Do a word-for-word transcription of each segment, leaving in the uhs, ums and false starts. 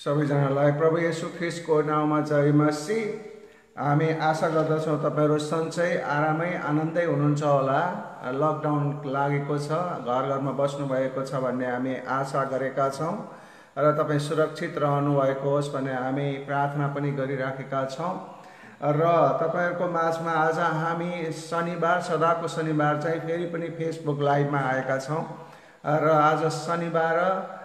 सबैजनालाई प्रभु येशू ख्रिस्टको नाउँमा जय मसीह। हामी आशा गर्दछौँ तपाईहरु सन्चै आरामै आनन्दै हुनुहुन्छ होला। लकडाउन लागेको छ, घर घरमा बस्नु भएको छ भन्ने हामी आशा गरेका छौँ र तपाई सुरक्षित रहनु भएको होस् भन्ने हामी प्रार्थना पनि गरिराखेका छौँ। र तपाईहरुको माझमा आज हामी शनिबार सदाको शनिबार चाहिँ फेरि पनि फेसबुक लाइभमा आएका छौँ र आज शनिबार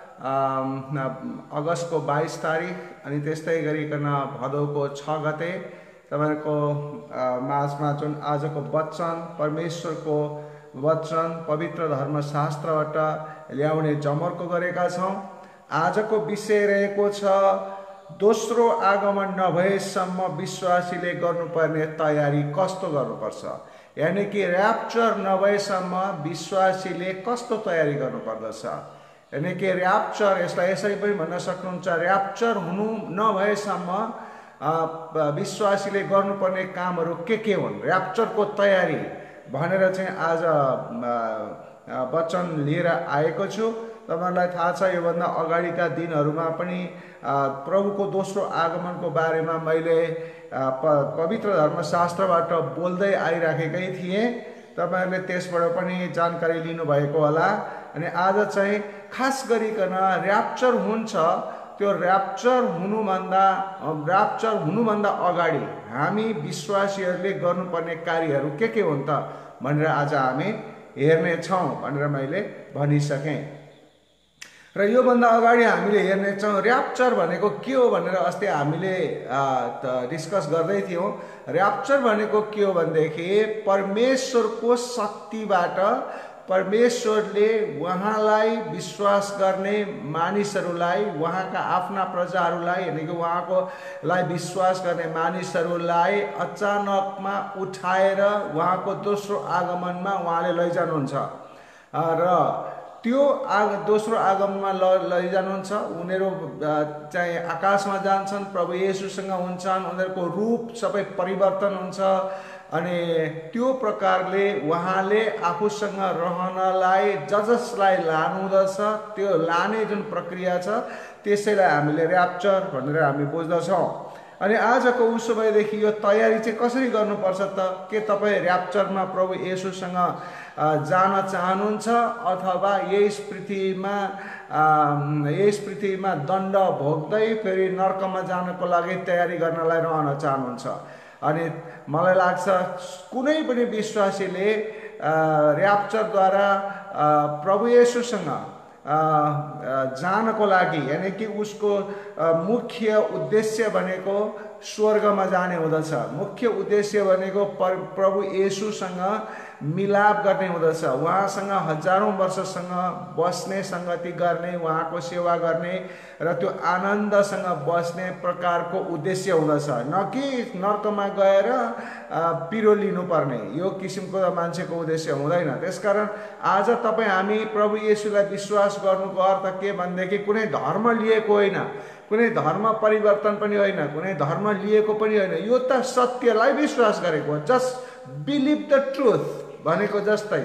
अगस्तको बाइस तारिक अनि त्यस्तै गरिकन भदौको छ गते तपाईहरुको माझमा जुन आजको वचन परमेश्वरको वचन पवित्र धर्मशास्त्रबाट ल्याउने जमर्को गरेका छौँ। आजको विषय रहेको छ दोस्रो आगमन नभएसम्म विश्वासीले गर्नुपर्ने तयारी कस्तो गर्नुपर्छ। यानी कि र्याप्चर नभएसम्म विश्वासीले कस्तो तयारी गर्नुपर्दछ। यानी कि र्याप्चर यसलाई यसरी पनि भन्न सक्नुहुन्छ, र्याप्चर हुनु नभएसम्म विश्वासीले गर्नुपर्ने कामहरू के के हुन्, र्याप्चरको तयारी भनेर चाहिँ आज वचन लिएर आएको छु। तपाईहरुलाई थाहा छ योभन्दा अगाडिका दिनहरूमा पनि प्रभुको दोस्रो आगमनको बारेमा मैले पवित्र धर्मशास्त्रबाट बोल्दै आइराखेकै थिएँ। तपाईहरुले त्यसबाट पनि जानकारी लिनुभएको होला। अनि आज चाहिँ खास गरिकन र्याप्चर हुन्छ, त्यो र्याप्चर हुनुभन्दा र्याप्चर हुनुभन्दा अगाडि हामी विश्वासीहरूले गर्नुपर्ने कार्यहरू के के हुन् त भनेर आज हामी हेर्ने छौँ भनेर मैले भनिसकेँ। र योभन्दा अगाडि हामीले हेर्नेछौँ र्याप्चर भनेको के हो भनेर अस्ति हामीले डिस्कस गर्दै थियौँ। र्याप्चर भनेको के हो भनेदेखि परमेश्वरको शक्तिबाट परमेश्वरले उहाँलाई विश्वास गर्ने मानिसहरूलाई, उहाँका आफ्ना प्रजाहरूलाई यानी कि उहाँको लाई विश्वास गर्ने मानिसहरूलाई अचानकमा उठाएर उहाँको दोस्रो आगमनमा उहाँले लैजानुहुन्छ र त्यो आग दोस्रो आगमनमा ल लैजानुहुन्छ। उनीहरू चाहिँ आकाशमा जान्छन्, प्रभु येशूसँग हुन्छन्, उनीहरूको रूप सबै परिवर्तन हुन्छ अनि त्यो प्रकारले उहाँले आफूसँग रहनलाई ज जसलाई लानुहुँदछ त्यो लाने जुन प्रक्रिया छ त्यसैलाई हामीले र्याप्चर भनेर हामी बुझ्दछौँ। अनि आजको उसो भएदेखि यो तयारी चाहिँ कसरी गर्नुपर्छ त? के तपाईँ र्याप्चरमा प्रभु येशूसँग जान चाहनुहुन्छ अथवा यस पृथ्वीमा यस पृथ्वीमा दण्ड भोग्दै फेरि नर्कमा जानको लागि तयारी गर्नलाई रहन चाहनुहुन्छ? अनि मलाई लाग्छ कुनै पनि विश्वासीले र्याप्चरद्वारा प्रभु येशूसँग जानको लागि यानी कि उसको मुख्य उद्देश्य भनेको स्वर्गमा जाने हुँदछ। मुख्य उद्देश्य भनेको प्रभु येशूसँग मिलाप गर्ने हुँदछ, उहाँसँग हजारौं वर्षसँग बस्ने, संगति गर्ने, उहाँको सेवा गर्ने र त्यो आनन्दसँग बस्ने प्रकारको उद्देश्य हुँदछ, न कि नर्कमा गएर पिरो लिनुपर्ने। यो किसिमको मान्छेको उद्देश्य हुँदैन। त्यसकारण आज तपाईँ हामी प्रभु येशूलाई विश्वास गर्नुको अर्थ के भनेदेखि कुनै धर्म लिएको होइन, कुनै धर्म परिवर्तन पनि होइन, कुनै धर्म लिएको पनि होइन, यो त सत्यलाई विश्वास गरेको हो। जस्ट बिलिभ द ट्रुथ भनेको जस्तै।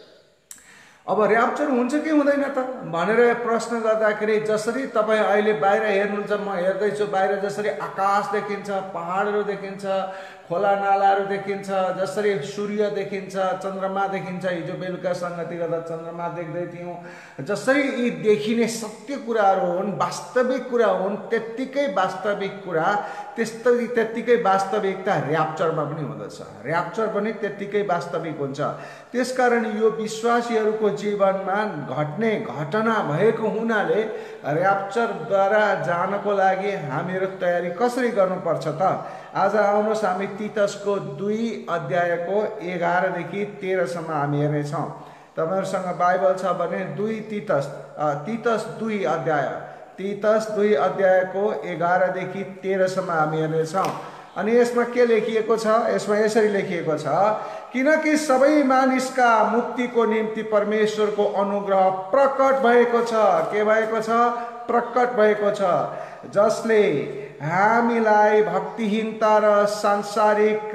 अब र्याप्चर हुन्छ कि हुँदैन त भनेर प्रश्न गर्दाखेरि जसरी तपाईँ अहिले बाहिर हेर्नुहुन्छ, म हेर्दैछु बाहिर जसरी आकाश देखिन्छ, पहाडहरू देखिन्छ, खोला नालाहरू देखिन्छ, जसरी सूर्य देखिन्छ, चन्द्रमा देखिन्छ, हिजो बेलुका संगति गर्दा चन्द्रमा देख्दै थियौँ, जसरी यी देखिने सत्य कुराहरू हुन्, वास्तविक कुरा हुन्, त्यत्तिकै वास्तविक कुरा त्यस्तै त्यत्तिकै वास्तविकता र्याप्चरमा पनि हुँदछ। र्याप्चर पनि त्यत्तिकै वास्तविक हुन्छ। त्यसकारण यो विश्वासीहरूको जीवनमा घट्ने घटना भएको हुनाले र्याप्चरद्वारा जानको लागि हामीहरू तयारी कसरी गर्नुपर्छ त? आज आउनुहोस् हामी तीतसको दुई अध्यायको एघारदेखि तेह्रसम्म हामी हेर्नेछौँ। तपाईँहरूसँग बाइबल छ भने दुई तीतस तीतस दुई अध्याय तीतस दुई अध्यायको एघारदेखि तेह्रसम्म हामी हेर्नेछौँ। अनि यसमा के लेखिएको छ? यसमा यसरी लेखिएको छ, किनकि सबै मानिसका मुक्तिको निम्ति परमेश्वरको अनुग्रह प्रकट भएको छ। के भएको छ? प्रकट भएको छ, जसले हामीलाई भक्तिहीनता र सांसारिक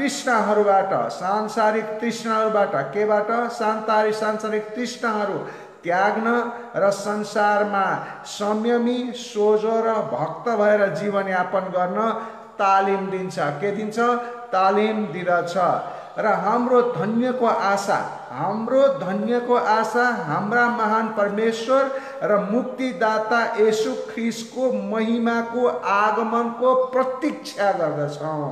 तृष्णाहरूबाट सांसारिक तृष्णाहरूबाट केबाट सांसारिक सांसारिक तृष्णाहरू त्याग्न र संसारमा संयमी सोझो र भक्त भएर जीवनयापन गर्न तालिम दिन्छ। के दिन्छ? तालिम दिदछ। र हाम्रो धन्यको आशा हाम्रो धन्यको आशा हाम्रा महान परमेश्वर र मुक्तिदाता येशू ख्रीष्टको महिमाको आगमनको प्रतीक्षा गर्दछौँ।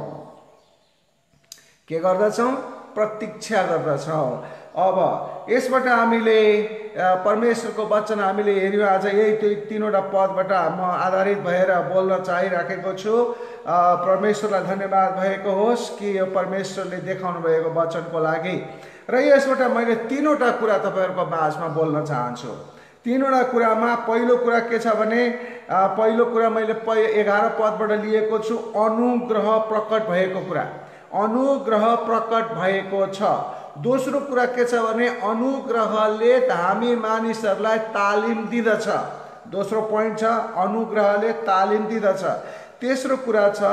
के गर्दछौँ? प्रतीक्षा गर्दछौँ। अब यसबाट हामीले परमेश्वरको वचन हामीले हेर्यौँ। आज यही तीनवटा पदबाट म आधारित भएर बोल्न चाहिराखेको छु। परमेश्वरलाई धन्यवाद भएको होस् कि यो परमेश्वरले देखाउनु भएको वचनको लागि। र यसबाट मैले तीनवटा कुरा तपाईँहरूको माझमा बोल्न चाहन्छु। तीनवटा कुरामा पहिलो कुरा के छ भने पहिलो कुरा मैले एघार पदबाट लिएको छु, अनुग्रह प्रकट भएको कुरा। अनुग्रह प्रकट भएको छ। दोस्रो कुरा के छ भने अनुग्रहले हामी मानिसहरूलाई तालिम दिदछ। दोस्रो पोइन्ट छ अनुग्रहले तालिम दिदछ। तेस्रो कुरा छ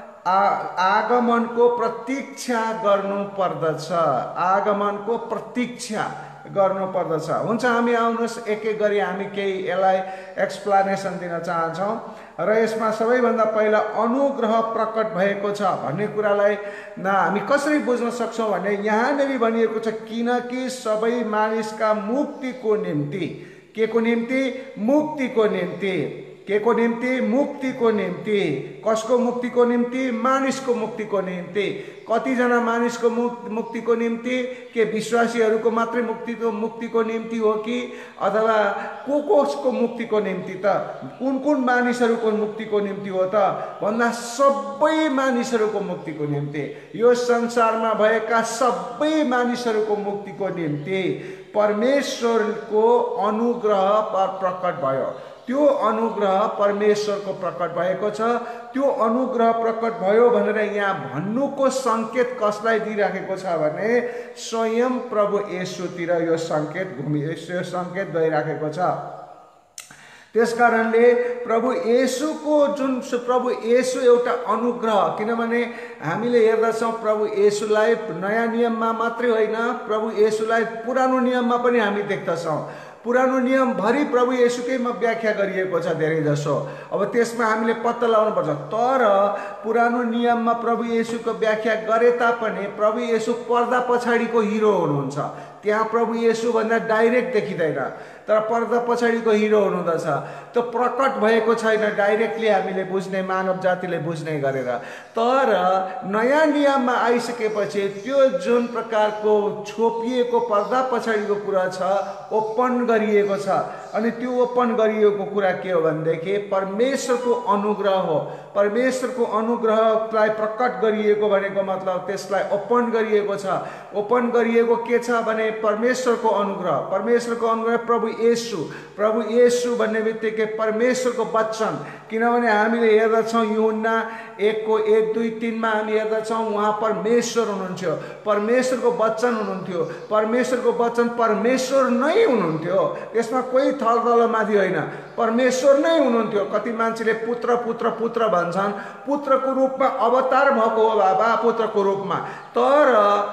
आगमनको प्रतीक्षा गर्नु पर्दछ। आगमनको प्रतीक्षा गर्नु पर्दछ। हुन्छ, हामी आउनुहोस् एक एक गरी हामी केही यसलाई एक्सप्लेनेसन दिन चाहन्छौँ। र यसमा सबैभन्दा पहिला अनुग्रह प्रकट भएको छ भन्ने कुरालाई न हामी कसरी बुझ्न सक्छौँ भने यहाँनिर भनिएको छ किनकि सबै मानिसका मुक्तिको निम्ति। के को निम्ति? मुक्तिको निम्ति। के को निम्ति? मुक्तिको निम्ति। कसको मुक्तिको निम्ति? मानिसको मुक्तिको निम्ति। कतिजना मानिसको मुक्तिको निम्ति? के विश्वासीहरूको मात्रै मुक्तिको मुक्तिको निम्ति हो कि अथवा को कसको मुक्तिको निम्ति त? कुन कुन मानिसहरूको मुक्तिको निम्ति हो त भन्दा सबै मानिसहरूको मुक्तिको निम्ति। यो संसारमा भएका सबै मानिसहरूको मुक्तिको निम्ति परमेश्वरको अनुग्रह प्रकट भयो। त्यो अनुग्रह परमेश्वरको प्रकट भएको छ। त्यो अनुग्रह प्रकट भयो भनेर यहाँ भन्नुको संकेत कसलाई दिइराखेको छ भने स्वयं प्रभु येशूतिर यो संकेत घुमि यो संकेत गइराखेको छ। त्यसकारणले प्रभु येशूको जुन प्रभु येशू एउटा अनुग्रह, किनभने हामीले हेर्दछौँ प्रभु येशूलाई नयाँ नियममा मात्रै होइन, प्रभु येशूलाई पुरानो नियममा पनि हामी देख्दछौँ। पुरानो नियम भरि प्रभु येशूकैमा व्याख्या गरिएको छ धेरै जसो। अब त्यसमा हामीले पत्ता लगाउनु पर्छ। तर पुरानो नियममा प्रभु येशूको व्याख्या गरे तापनि प्रभु येशू पर्दा पछाडिको हिरो हुनुहुन्छ। त्यहाँ प्रभु येशू भन्दा डाइरेक्ट देखिँदैन, तर पर्दा पछाडिको हिरो हुनुहुँदछ। त्यो प्रकट भएको छैन डाइरेक्टली हामीले बुझ्ने, मानव जातिले बुझ्ने गरेर। तर नयाँ नियममा आइसकेपछि त्यो जुन प्रकारको छोपिएको पर्दा पछाडिको कुरा छ ओपन गरिएको छ। अनि त्यो ओपन गरिएको कुरा के हो भनेदेखि परमेश्वरको अनुग्रह हो। परमेश्वरको अनुग्रहलाई प्रकट गरिएको भनेको मतलब त्यसलाई ओपन गरिएको छ। ओपन गरिएको के छ भने परमेश्वरको अनुग्रह। परमेश्वरको अनुग्रह प्रभु येशू। प्रभु येशू भन्ने बित्तिकै परमेश्वरको वचन। किनभने हामीले हेर्दछौँ यूहन्ना एकको एक दुई तिनमा हामी हेर्दछौँ उहाँ परमेश्वर हुनुहुन्थ्यो, परमेश्वरको वचन हुनुहुन्थ्यो। परमेश्वरको वचन परमेश्वर नै हुनुहुन्थ्यो, त्यसमा कोही थलथल माथि होइन, परमेश्वर नै हुनुहुन्थ्यो। कति मान्छेले पुत्र पुत्र पुत्र भन्छन्, पुत्रको रूपमा अवतार भएको हो बाबा पुत्रको रूपमा, तर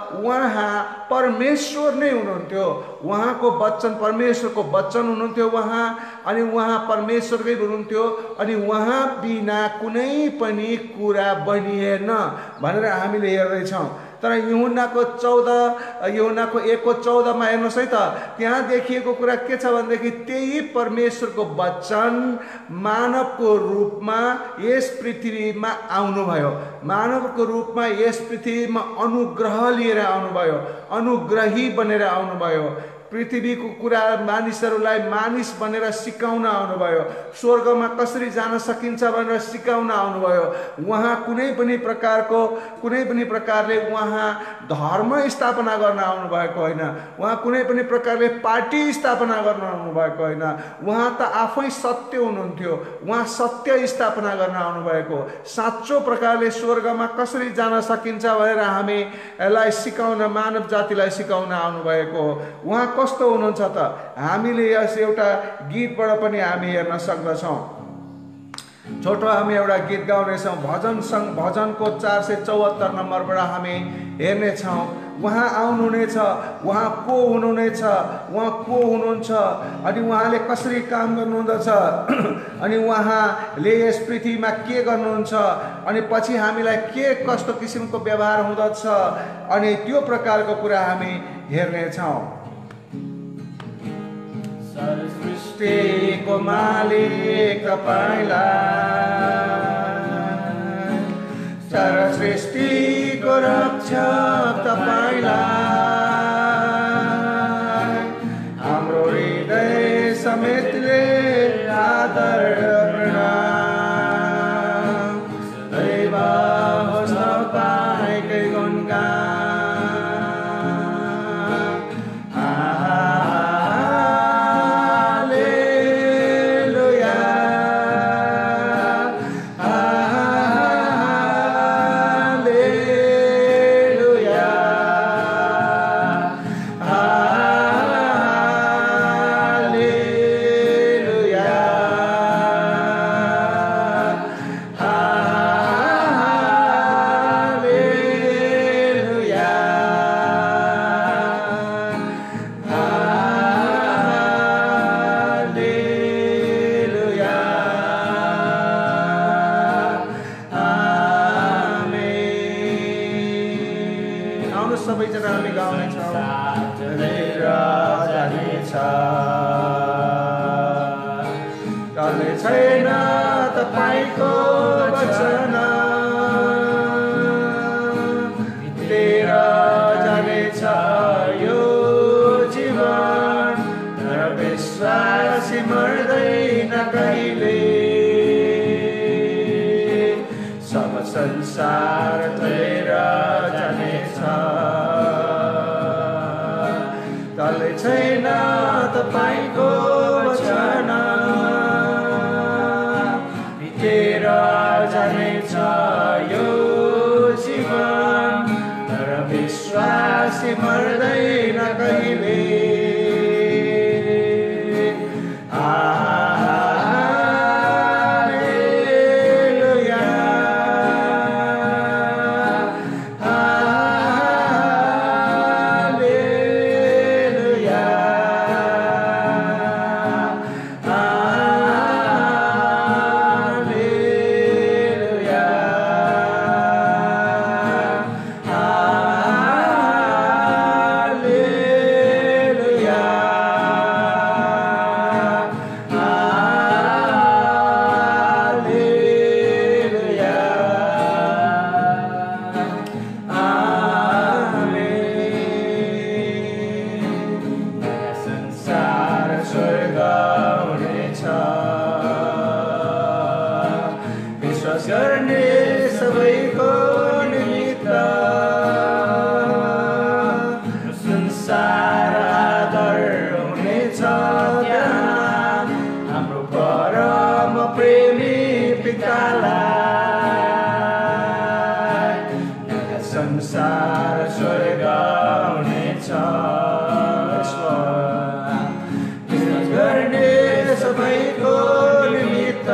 उहाँ परमेश्वर नै हुनुहुन्थ्यो। उहाँको वचन परमेश्वरको वचन हुनुहुन्थ्यो उहाँ, अनि उहाँ परमेश्वरकै हुनुहुन्थ्यो। अनि उहाँ बिना कुनै पनि कुरा बनिएन भनेर हामीले हेर्दैछौँ। तर यूहन्नाको चौध यूहन्नाको एकको चौधमा हेर्नुहोस् है त, त्यहाँ देखिएको कुरा के छ भनेदेखि त्यही परमेश्वरको वचन मानवको रूपमा यस पृथ्वीमा आउनुभयो। मानवको रूपमा यस पृथ्वीमा अनुग्रह लिएर आउनुभयो, अनुग्रही बनेर आउनुभयो। पृथ्वीको कुरा मानिसहरूलाई मानिस बनेर सिकाउन आउनुभयो। स्वर्गमा कसरी जान सकिन्छ भनेर सिकाउन आउनुभयो। उहाँ कुनै पनि प्रकारको कुनै पनि प्रकारले उहाँ धर्म स्थापना गर्न आउनुभएको होइन, उहाँ कुनै पनि प्रकारले पार्टी स्थापना गर्न आउनुभएको होइन। उहाँ त आफै सत्य हुनुहुन्थ्यो, उहाँ सत्य स्थापना गर्न आउनुभएको। साँचो प्रकारले स्वर्गमा कसरी जान सकिन्छ भनेर हामीलाई सिकाउन, मानव जातिलाई सिकाउन आउनुभएको। उहाँ कस्तो हुनुहुन्छ त हामीले यस एउटा गीतबाट पनि हामी हेर्न सक्दछौँ। छोटो हामी एउटा गीत गाउनेछौँ। भजन सङ्ग भजनको चार सय चौहत्तर नम्बरबाट हामी हेर्नेछौँ। उहाँ आउनुहुनेछ, उहाँ को हुनुहुनेछ, उहाँ को हुनुहुन्छ, अनि उहाँले कसरी काम गर्नुहुँदछ, अनि उहाँले यस पृथ्वीमा के गर्नुहुन्छ, अनि पछि हामीलाई के कस्तो किसिमको व्यवहार हुँदछ, अनि त्यो प्रकारको कुरा हामी हेर्नेछौँ। सृष्टिको मालिक तपाईलाई, सारा सृष्टिको रक्षक तपाईलाई, हाम्रो हृदय समेतले आदर प्रणाम, दैव होस् तपाईँकै गुणगान। सबैजना हामी गाउनेछौँ। टल्ने छैन तपाईँको वचन, बितेर जानेछ यो जीवन, तर विश्वासी मर्दैन कहिले। सब संसार टलेर जानेछ, टल्ने छैन तपाईँको वचन, बितेर जानेछ यो जीवन, तर विश्वासी मर्दैन कहिले। गर्ने सबैको निमित्त संसार आदर हुनेछ त्यहाँ, हाम्रो परम प्रेमी पितालाई। नयाँ संसार स्वर्ग हुनेछ, विश्वास गर्ने सबैको निमित्त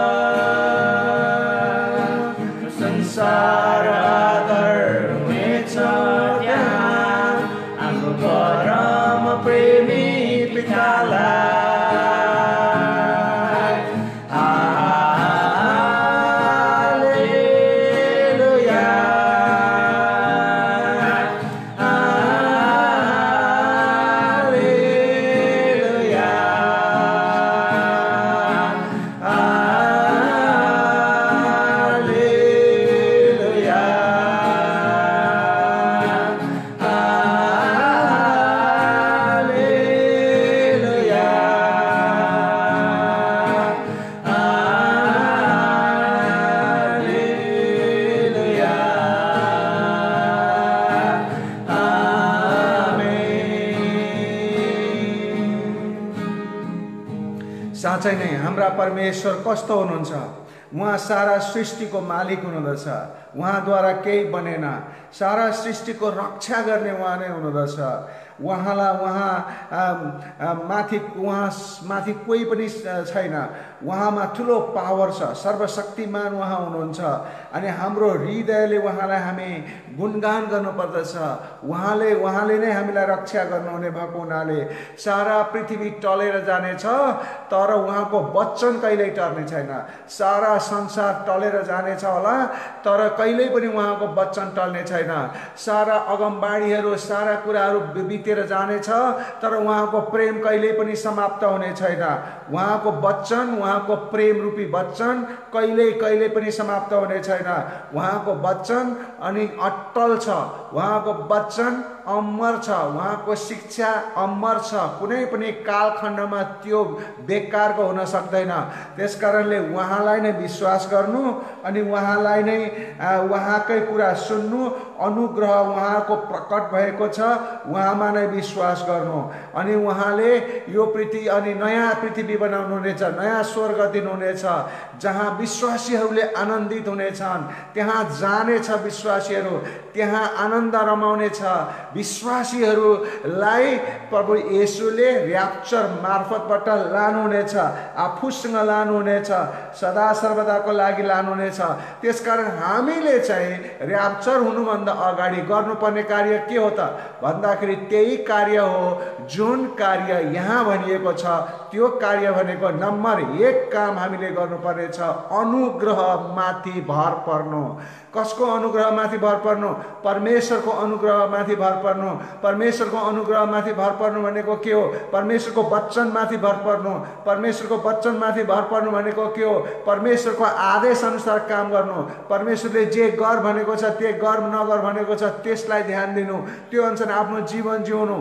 संसार आदर हुनेछ त्यहाँ, हाम्रो परम प्रेमी पितालाई। हालेलुया, हालेलुया, साँच्चै नै हाम्रा परमेश्वर कस्तो हुनुहुन्छ। उहाँ सारा सृष्टिको मालिक हुनुहुँदछ। उहाँद्वारा केही बनेन। सारा सृष्टिको रक्षा गर्ने उहाँ नै हुनुहुँदछ। उहाँलाई उहाँ माथि उहाँ माथि कोही पनि छैन। उहाँमा ठुलो पावर छ, सर्वशक्तिमान उहाँ हुनुहुन्छ अनि हाम्रो हृदयले उहाँलाई हामी गुणगान गर्नुपर्दछ। उहाँले उहाँले नै हामीलाई रक्षा गर्नुहुने भएको हुनाले सारा पृथ्वी टलेर जानेछ तर उहाँको वचन कहिल्यै टर्ने छैन। सारा संसार टलेर जानेछ होला तर कहिल्यै पनि उहाँको वचन टल्ने छैन। सारा अगमबाणीहरू सारा कुराहरू बितेर जानेछ तर उहाँको प्रेम कहिल्यै पनि समाप्त हुने छैन। उहाँको वचन, उहाँको प्रेम रूपी वचन कहिल्यै कहिल्यै पनि समाप्त हुने छैन। उहाँको वचन अनि अटल छ, उहाँको वचन अमर छ, उहाँको शिक्षा अमर छ, कुनै पनि कालखण्डमा त्यो बेकारको हुन सक्दैन। त्यसकारणले उहाँलाई नै विश्वास गर्नु अनि उहाँलाई नै उहाँकै कुरा सुन्नु, अनुग्रह उहाँको प्रकट भएको छ उहाँमा नै विश्वास गर्नु अनि उहाँले यो पृथ्वी अनि नयाँ पृथ्वी बनाउनु हुनेछ, नयाँ स्वर्ग दिनुहुनेछ जहाँ विश्वासीहरूले आनन्दित हुनेछन्। त्यहाँ जानेछ विश्वासीहरू, त्यहाँ आनन्द रमाउनेछ। विश्वासीहरूलाई प्रभु येशूले र्याप्चर मार्फतबाट लानुहुनेछ, आफूसँग लानुहुनेछ, सदा सर्वदाको लागि लानुहुनेछ। त्यसकारण हामीले चाहिँ र्याप्चर हुनुभन्दा अगाडि गर्नुपर्ने कार्य के हो त भन्दाखेरि त्यही कार्य हो जुन कार्य यहाँ भनिएको छ। त्यो कार्य भनेको नम्बर एक काम हामीले गर्नुपर्ने छ अनुग्रह माथि भर पर्नु। कसको अनुग्रह माथि भर पर्नु? परमेश्वरको अनुग्रह माथि भर पर्नु। परमेश्वरको अनुग्रह माथि भर पर्नु भनेको के हो? परमेश्वरको वचन माथि भर पर्नु। परमेश्वरको वचन माथि भर पर्नु भनेको के हो? परमेश्वरको आदेश अनुसार काम गर्नु। परमेश्वरले जे गर भनेको छ, त्यो गर नगर भनेको छ त्यसलाई ध्यान दिनु, त्यो अनुसार आफ्नो जीवन जिउनु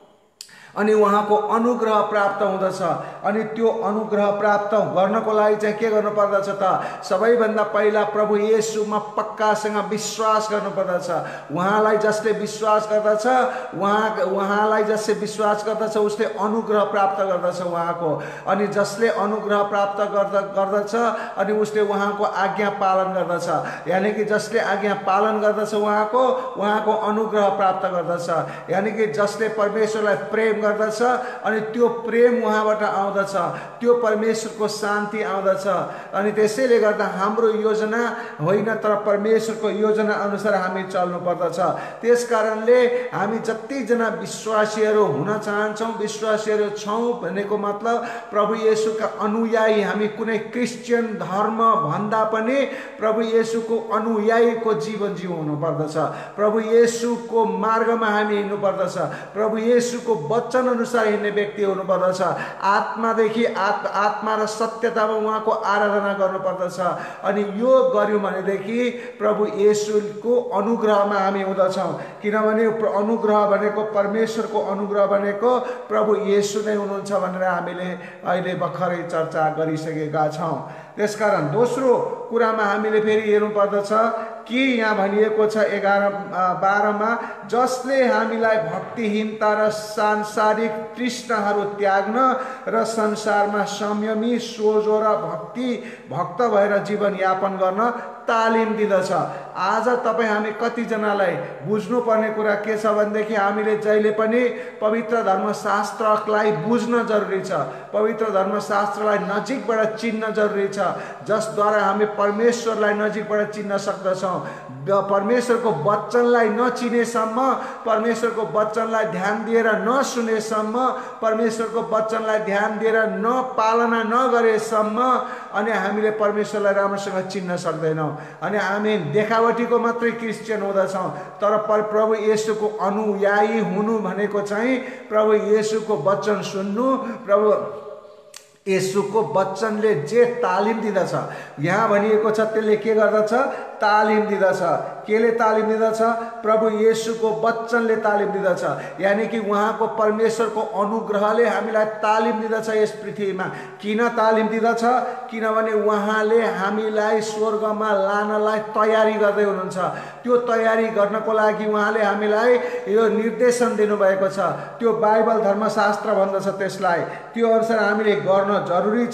अनि उहाँको अनुग्रह प्राप्त हुँदछ। अनि त्यो अनुग्रह प्राप्त गर्नको लागि चाहिँ के गर्नुपर्दछ त? सबैभन्दा पहिला प्रभु येशूमा पक्कासँग विश्वास गर्नुपर्दछ। उहाँलाई जसले विश्वास गर्दछ, उहाँ उहाँलाई जसले विश्वास गर्दछ उसले अनुग्रह प्राप्त गर्दछ उहाँको। अनि जसले अनुग्रह प्राप्त गर्द गर्दछ अनि उसले उहाँको आज्ञा पालन गर्दछ। यानि कि जसले आज्ञा पालन गर्दछ उहाँको उहाँको अनुग्रह प्राप्त गर्दछ। यानि कि जसले परमेश्वरलाई प्रेम गर्दछ अनि त्यो प्रेम उहाँबाट आउँदछ, त्यो परमेश्वरको शान्ति आउँदछ। अनि त्यसैले गर्दा हाम्रो योजना होइन तर परमेश्वरको योजना अनुसार हामी चल्नु पर्दछ। त्यसकारणले हामी जतिजना विश्वासीहरू हुन चाहन्छौँ, विश्वासीहरू छौँ भनेको मतलब प्रभु येशूका अनुयायी, हामी कुनै क्रिस्चियन धर्म भन्दा पनि प्रभु येशूको अनुयायीको जीवन जिउनु पर्दछ। प्रभु येशूको मार्गमा हामी हिँड्नु पर्दछ। प्रभु येशूको वचन अनुसार हिँड्ने व्यक्ति हुनुपर्दछ। आत्मादेखि आत् आत्मा र सत्यतामा उहाँको आराधना गर्नुपर्दछ। अनि यो गर्यौँ भनेदेखि प्रभु येशूको अनुग्रहमा हामी हुँदछौँ। किनभने अनुग्रह भनेको परमेश्वरको अनुग्रह भनेको प्रभु येशू नै हुनुहुन्छ भनेर हामीले अहिले भर्खरै चर्चा गरिसकेका छौँ। त्यसकारण दोस्रो कुरामा हामीले फेरि हेर्नु पर्दछ कि यहाँ भनिएको छ एघार बाह्रमा, जसले हामीलाई भक्तिहीनता र सांसारिक तृष्णाहरू त्याग्न र संसारमा संयमी, सोझो र भक्ति भक्त भएर जीवनयापन गर्न तालिम दिँदछ। आज तपाईँ हामी कतिजनालाई बुझ्नुपर्ने कुरा के छ भनेदेखि हामीले जहिले पनि पवित्र धर्मशास्त्रलाई बुझ्न जरुरी छ, पवित्र धर्मशास्त्रलाई नजिकबाट चिन्न जरुरी छ, जसद्वारा हामी परमेश्वरलाई नजिकबाट चिन्न सक्दछौँ। परमेश्वरको वचनलाई नचिनेसम्म, परमेश्वरको वचनलाई ध्यान दिएर नसुनेसम्म, परमेश्वरको वचनलाई ध्यान दिएर नपालना नगरेसम्म अनि हामीले परमेश्वरलाई राम्रोसँग चिन्न सक्दैनौँ। अनि हामी देखावटीको मात्रै क्रिस्चियन हुँदछौँ। तर पर प्रभु येशूको अनुयायी हुनु भनेको चाहिँ प्रभु येशूको वचन सुन्नु, प्रभु येशूको वचनले जे तालिम दिँदछ, यहाँ भनिएको छ त्यसले के गर्दछ? तालिम दिँदछ। केले तालिम दिँदछ? प्रभु येशूको वचनले तालिम दिँदछ। यानी कि उहाँको परमेश्वरको अनुग्रहले हामीलाई तालिम दिँदछ यस पृथ्वीमा। किन तालिम दिँदछ? किनभने उहाँले हामीलाई स्वर्गमा लानलाई तयारी गर्दै हुनुहुन्छ। त्यो तयारी गर्नको लागि उहाँले हामीलाई यो निर्देशन दिनुभएको छ। त्यो बाइबल धर्मशास्त्र भन्दछ त्यसलाई, त्यो अनुसार हामीले गर्न जरुरी छ।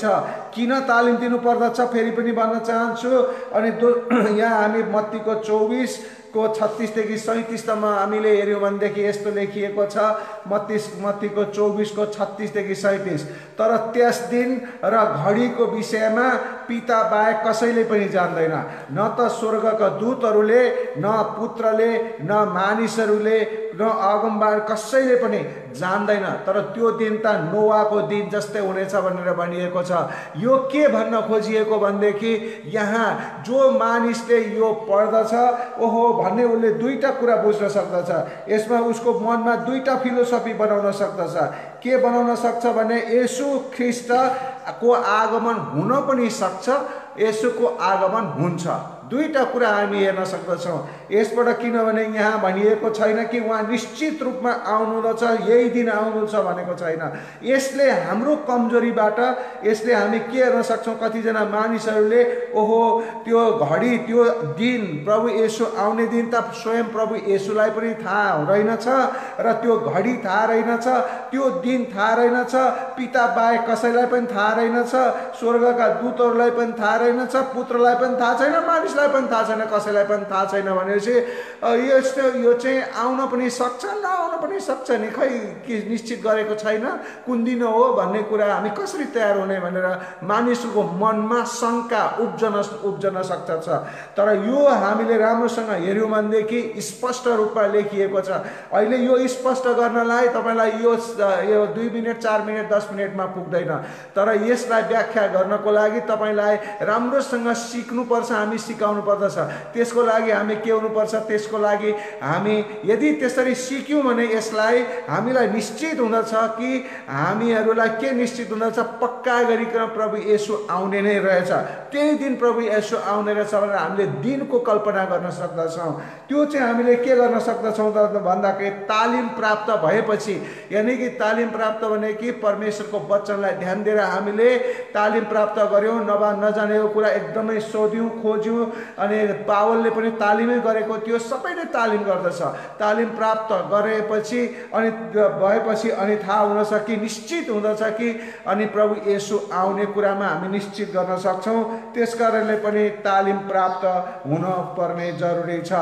किन तालिम दिनुपर्दछ फेरि पनि भन्न चाहन्छु। अनि दो यहाँ हामी मत्तीको चौबिस को छत्तीसदेखि सैँतिससम्म हामीले हेऱ्यौँ भनेदेखि यस्तो लेखिएको छ, मत्तीस मत्तीको चौबिसको छत्तीसदेखि सैँतिस। तर त्यस दिन र घडीको विषयमा पिता बाहेक कसैले पनि जान्दैन, न त स्वर्गका दूतहरूले, न पुत्रले, न मानिसहरूले, न अगमबार कसैले पनि जान्दैन, तर त्यो दिन त नोवाको दिन जस्तै हुनेछ भनेर भनिएको छ। यो के भन्न खोजिएको भनेदेखि यहाँ जो मानिसले यो पढ्दछ ओहो भन्ने उसले दुईटा कुरा बुझ्न सक्दछ, यसमा उसको मनमा दुईटा फिलोसफी बनाउन सक्दछ। के बनाउन सक्छ भने येशू ख्रीष्टको आगमन हुन पनि सक्छ, येशूको आगमन हुन्छ। दुईटा कुरा हामी हेर्न सक्दछौँ यसबाट, किनभने यहाँ भनिएको छैन कि उहाँ निश्चित रूपमा आउनुहुन्छ, यही दिन आउनुहुन्छ भनेको छैन। यसले हाम्रो कमजोरीबाट यसले हामी के हेर्न सक्छौँ, कतिजना मानिसहरूले ओहो त्यो घडी त्यो दिन प्रभु येशू आउने दिन त स्वयं प्रभु येशूलाई पनि थाहा रहेनछ र त्यो घडी थाहा रहेनछ, त्यो दिन थाहा रहेनछ, पिता बाहेक कसैलाई पनि थाहा रहेनछ, स्वर्गका दूतहरूलाई पनि थाहा रहेनछ, पुत्रलाई पनि थाहा छैन, मानिस पनि थाहा छैन, कसैलाई पनि थाहा छैन भनेपछि यस्तो यो चाहिँ आउन पनि सक्छ नआउन पनि सक्छ नि, खै के निश्चित गरेको छैन कुन दिन हो भन्ने कुरा हामी कसरी तयार हुने भनेर मानिसको मनमा शङ्का उब्जन उब्जन सक्छ। तर यो हामीले राम्रोसँग हेऱ्यौँ भनेदेखि स्पष्ट रूपमा लेखिएको छ। अहिले यो स्पष्ट गर्नलाई तपाईँलाई यो यो दुई मिनट चार मिनट दस मिनटमा पुग्दैन, तर यसलाई व्याख्या गर्नको लागि तपाईँलाई राम्रोसँग सिक्नुपर्छ, हामी सिकाउनु पर्दछ। त्यसको लागि हामी के हुनुपर्छ, त्यसको लागि हामी यदि त्यसरी सिक्यौँ भने यसलाई हामीलाई निश्चित हुँदछ कि हामीहरूलाई के निश्चित हुँदछ, पक्का गरिकन प्रभु येशू आउने नै रहेछ, त्यही दिन प्रभु येशू आउने रहेछ भनेर हामीले दिनको कल्पना गर्न सक्दछौँ। त्यो चाहिँ हामीले के गर्न सक्दछौँ त भन्दाखेरि तालिम प्राप्त भएपछि, यानि कि तालिम प्राप्त भने कि परमेश्वरको वचनलाई ध्यान दिएर हामीले तालिम प्राप्त गऱ्यौँ, नभए नजानेको कुरा एकदमै सोध्यौँ खोज्यौँ, अनि पावलले पनि तालिमै गरेको थियो, सबैले तालिम गर्दछ। तालिम प्राप्त गरेपछि अनि भएपछि अनि थाहा हुँदछ कि निश्चित हुँदछ कि अनि प्रभु येशू आउने कुरामा हामी निश्चित गर्न सक्छौँ। त्यस कारणले पनि तालिम प्राप्त हुन पर्ने जरुरी छ।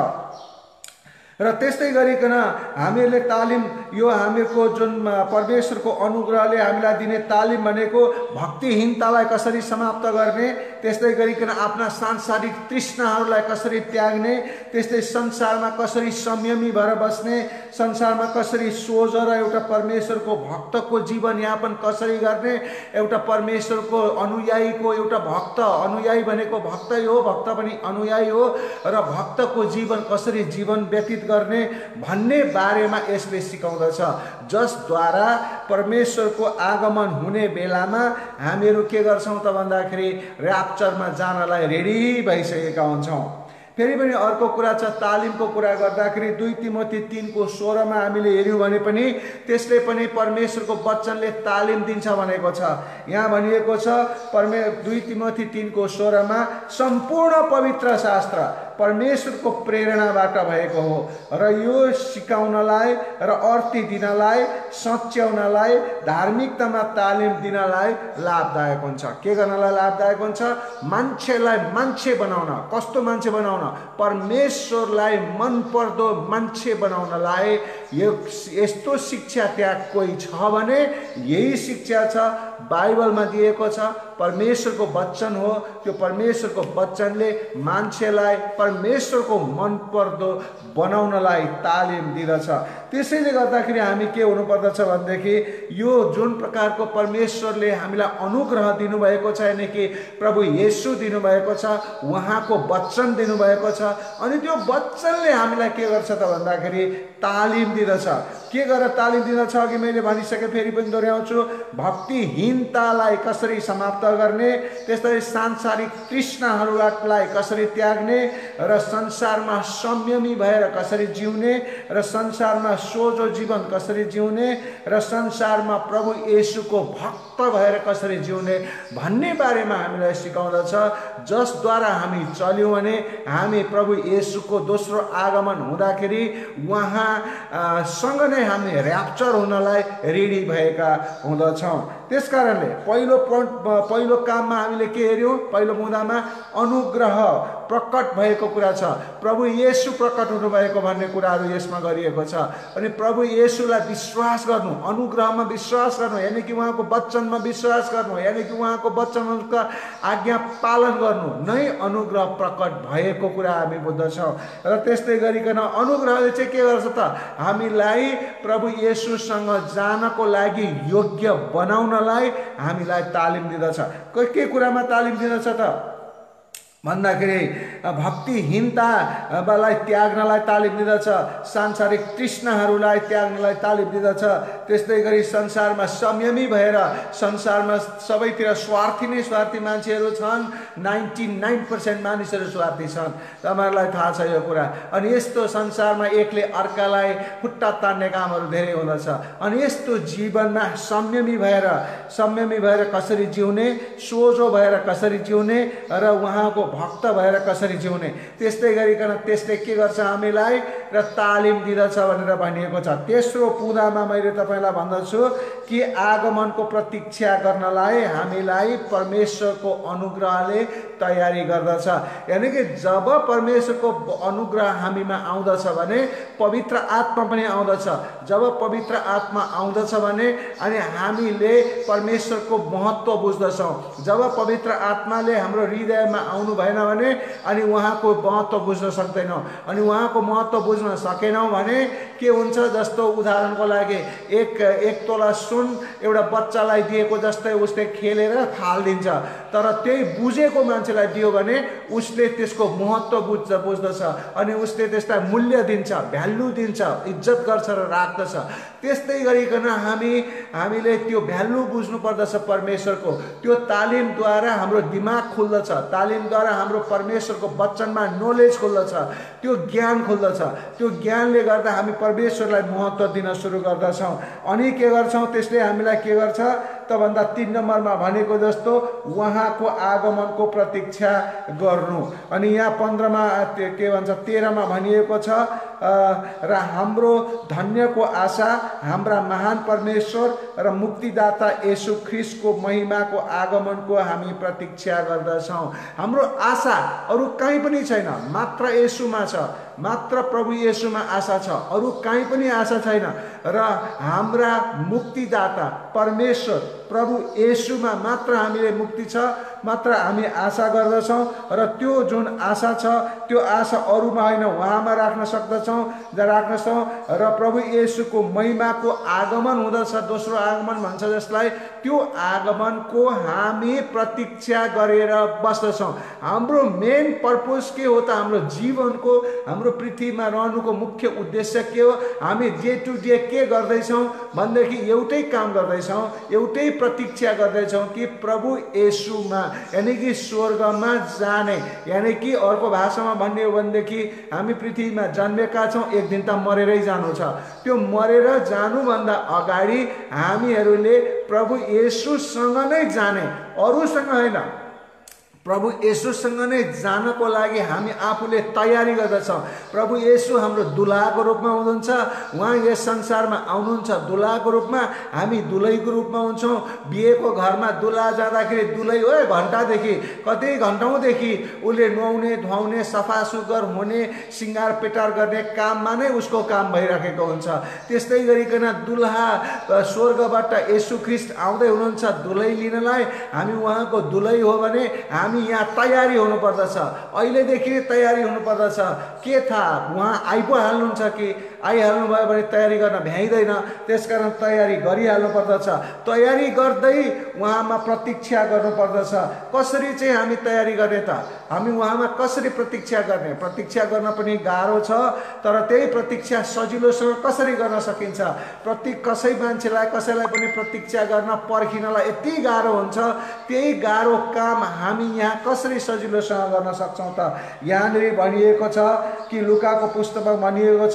र त्यस्तै गरिकन हामीहरूले तालिम यो हामीहरूको जुन परमेश्वरको अनुग्रहले हामीलाई दिने तालिम भनेको भक्तिहीनतालाई कसरी समाप्त गर्ने, त्यस्तै गरिकन आफ्ना सांसारिक तृष्णाहरूलाई कसरी त्याग्ने, त्यस्तै संसारमा कसरी संयमी भएर बस्ने, संसारमा कसरी सोझ र एउटा परमेश्वरको भक्तको जीवनयापन कसरी गर्ने, एउटा परमेश्वरको अनुयायीको एउटा भक्त, अनुयायी भनेको भक्तै हो, भक्त पनि अनुयायी हो, र भक्तको जीवन कसरी जीवन व्यतीत गर्ने भन्ने बारेमा यसले सिकाउँदछ, जसद्वारा परमेश्वरको आगमन हुने बेलामा हामीहरू के गर्छौँ त भन्दाखेरि र्याप्चरमा जानलाई रेडी भइसकेका हुन्छौँ। फेरि पनि अर्को कुरा छ, तालिमको कुरा गर्दाखेरि दुई तिमोथी तीनको सोह्रमा हामीले हेऱ्यौँ भने पनि त्यसले पनि परमेश्वरको वचनले तालिम दिन्छ भनेको छ। यहाँ भनिएको छ परमे दुई तिमोथी तीनको सोह्रमा सम्पूर्ण पवित्र शास्त्र परमेश्वरको प्रेरणाबाट भएको हो र यो सिकाउनलाई र अर्ती दिनलाई, सच्याउनलाई, धार्मिकतामा तालिम दिनलाई लाभदायक हुन्छ। के गर्नलाई लाभदायक हुन्छ? मान्छेलाई मान्छे बनाउन। कस्तो मान्छे बनाउन? परमेश्वरलाई मनपर्दो मान्छे बनाउनलाई यो यस्तो शिक्षा त्यहाँ कोही छ भने यही शिक्षा छ, बाइबलमा दिएको छ, परमेश्वरको वचन हो। त्यो परमेश्वरको वचनले मान्छेलाई परमेश्वरको मनपर्दो बनाउनलाई तालिम दिँदछ। त्यसैले गर्दाखेरि हामी के हुनुपर्दछ भनेदेखि यो जुन प्रकारको परमेश्वरले हामीलाई अनुग्रह दिनुभएको छ, यानि कि प्रभु येशू दिनुभएको छ, उहाँको वचन दिनुभएको छ, अनि त्यो वचनले हामीलाई के गर्छ त भन्दाखेरि तालिम दिँदछ। के गरेर तालिम दिँदछ? अघि मैले भनिसकेँ, फेरि पनि दोहोऱ्याउँछु, भक्तिहीनतालाई कसरी समाप्त गर्ने, त्यस्तै सांसारिक तृष्णाहरूलाई कसरी त्याग्ने, र संसारमा संयमी भएर कसरी जिउने, र संसारमा सोझो जीवन कसरी जिउने, र संसारमा प्रभु येशूको भक्त भएर कसरी जिउने भन्ने बारेमा हामीलाई सिकाउँदछ, जसद्वारा हामी चल्यौँ भने हामी प्रभु येशूको दोस्रो आगमन हुँदाखेरि उहाँ सँग नै हामी र्याप्चर हुनलाई रेडी भएका हुँदछौँ। त्यस कारणले पहिलो पहिलो काममा हामीले के हेर्यौँ? पहिलो मुद्दामा अनुग्रह प्रकट भएको कुरा छ। प्रभु येशू प्रकट हुनुभएको भन्ने कुराहरू यसमा गरिएको छ। अनि प्रभु येशूलाई विश्वास गर्नु, अनुग्रहमा विश्वास गर्नु, यानि कि उहाँको वचनमा विश्वास गर्नु, यानि कि उहाँको वचनका आज्ञा पालन गर्नु नै अनुग्रह प्रकट भएको कुरा हामी बुझ्दछौँ। र त्यस्तै गरिकन अनुग्रहले चाहिँ के गर्छ त? हामीलाई प्रभु येशूसँग जानको लागि योग्य बनाउनलाई हामीलाई तालिम दिँदछ। के कुरामा तालिम दिँदछ त भन्दाखेरि भक्तिहीनतालाई त्याग्नलाई तालिम दिँदछ, सांसारिक तृष्णाहरूलाई त्याग्नलाई तालिम दिँदछ। त्यस्तै गरी संसारमा संयमी भएर, संसारमा सबैतिर स्वार्थी नै स्वार्थी मान्छेहरू छन्, नाइन्टी नाइन पर्सेन्ट मानिसहरू स्वार्थी छन्, तपाईँहरूलाई थाहा छ यो कुरा। अनि यस्तो संसारमा एकले अर्कालाई खुट्टा तान्ने कामहरू धेरै हुँदछ। अनि यस्तो जीवनमा संयमी भएर संयमी भएर कसरी जिउने, सोझो भएर कसरी जिउने र उहाँको भक्त भएर कसरी जिउने, त्यस्तै गरिकन त्यसले के गर्छ हामीलाई र तालिम दिँदछ भनेर भनिएको छ। तेस्रो पुदामा मैले तपाईँलाई भन्दछु कि आगमनको प्रतीक्षा गर्नलाई हामीलाई परमेश्वरको अनुग्रहले तयारी गर्दछ। यानि कि जब परमेश्वरको अनुग्रह हामीमा आउँदछ भने पवित्र आत्मा पनि आउँदछ। जब पवित्र आत्मा आउँदछ भने अनि हामीले परमेश्वरको महत्त्व बुझ्दछौँ। जब पवित्र आत्माले हाम्रो हृदयमा आउनु भएन भने अनि उहाँको महत्त्व बुझ्न सक्दैनौँ। अनि उहाँको महत्त्व बुझ्न सकेनौँ भने के हुन्छ? जस्तो उदाहरणको लागि एक एक तोला सुन एउटा बच्चालाई दिएको जस्तै उसले खेलेर फालिदिन्छ। तर त्यही बुझेको मान्छेलाई दियो भने उसले त्यसको महत्त्व बुझ्छ बुझ्दछ अनि उसले त्यसलाई मूल्य दिन्छ, भ्यालु दिन्छ, इज्जत गर्छ र राख्दछ। त्यस्तै गरिकन हामी हामीले त्यो भ्यालु बुझ्नु पर्दछ परमेश्वरको। त्यो तालिमद्वारा हाम्रो दिमाग खुल्दछ, तालिमद्वारा हाम्रो परमेश्वरको वचनमा नलेज खुल्दछ, त्यो ज्ञान खुल्दछ। त्यो ज्ञानले गर्दा हामी परमेश्वरलाई महत्त्व दिन सुरु गर्दछौँ। अनि के गर्छौँ? त्यसले हामीलाई के गर्छ त भन्दा तीन नम्बरमा भनेको जस्तो उहाँको आगमनको प्रतीक्षा गर्नु। अनि यहाँ पन्ध्रमा के भन्छ तेह्रमा भनिएको छ र हाम्रो धन्यको आशा हाम्रा महान परमेश्वर र मुक्तिदाता येशू ख्रीष्टको महिमाको आगमनको हामी प्रतीक्षा गर्दछौँ। हाम्रो आशा अरू कहीँ पनि छैन, मात्र येशूमा छ, मात्र प्रभु येशूमा आशा छ, अरू कहीँ पनि आशा छैन। र हाम्रा मुक्तिदाता परमेश्वर प्रभु येशूमा मात्र हामीले मुक्ति छ, मात्र हामी आशा गर्दछौँ। र त्यो जुन आशा छ त्यो आशा अरूमा होइन, उहाँमा राख्न सक्दछौँ राख्दछौँ र प्रभु येशूको महिमाको आगमन हुँदछ, दोस्रो आगमन भन्छ जसलाई, त्यो आगमनको हामी प्रतीक्षा गरेर बस्दछौँ। हाम्रो मेन पर्पस के हो त? हाम्रो जीवनको, हाम्रो पृथ्वीमा रहनुको मुख्य उद्देश्य के हो? हामी डे टु डे के गर्दैछौँ भनेदेखि एउटै काम गर्दैछौँ, एउटै प्रतीक्षा गर्दैछौँ कि प्रभु येशूमा यानि कि स्वर्गमा जाने। यानि कि अर्को भाषामा भन्ने हो भनेदेखि हामी पृथ्वीमा जन्मेका छौँ, एक दिन त मरेरै जानु छ। त्यो मरेर जानुभन्दा अगाडि हामीहरूले प्रभु येशूसँग नै जाने, अरूसँग होइन। प्रभु येशूसँग नै जानको लागि हामी आफूले तयारी गर्दछौँ। प्रभु येशू हाम्रो दुलाको रूपमा हुनुहुन्छ, उहाँ यस संसारमा आउनुहुन्छ दुलाको रूपमा, हामी दुलैको रूपमा हुन्छौँ। बिहेको घरमा दुला जाँदाखेरि दुलै हो घन्टादेखि कति घन्टौँदेखि उसले नुहाउने धुवाउने सफा सुग्घर हुने सिँगार पेटार गर्ने काममा नै उसको काम भइराखेको हुन्छ। त्यस्तै गरिकन दुलहा स्वर्गबाट येशू ख्रीष्ट आउँदै हुनुहुन्छ दुलै लिनलाई। हामी उहाँको दुलै हो भने हामी यहाँ तयारी हुनुपर्दछ, अहिलेदेखि तयारी हुनुपर्दछ। के थाहा उहाँ आइपो हाल्नुहुन्छ कि आइहाल्नु भयो भने तयारी गर्न भ्याइँदैन, त्यसकारण तयारी गरिहाल्नु पर्दछ। तयारी गर्दै उहाँमा प्रतीक्षा गर्नुपर्दछ। कसरी चाहिँ हामी तयारी गर्ने त? हामी उहाँमा कसरी प्रतीक्षा गर्ने? प्रतीक्षा गर्न पनि गाह्रो छ, तर त्यही प्रतीक्षा सजिलोसँग कसरी गर्न सकिन्छ? प्रति कसै मान्छेलाई कसैलाई पनि प्रतीक्षा गर्न पर्खिनलाई यति गाह्रो हुन्छ, त्यही गाह्रो काम हामी यहाँ कसरी सजिलोसँग गर्न सक्छौँ त? यहाँनिर भनिएको छ कि लुकाको पुस्तकमा भनिएको छ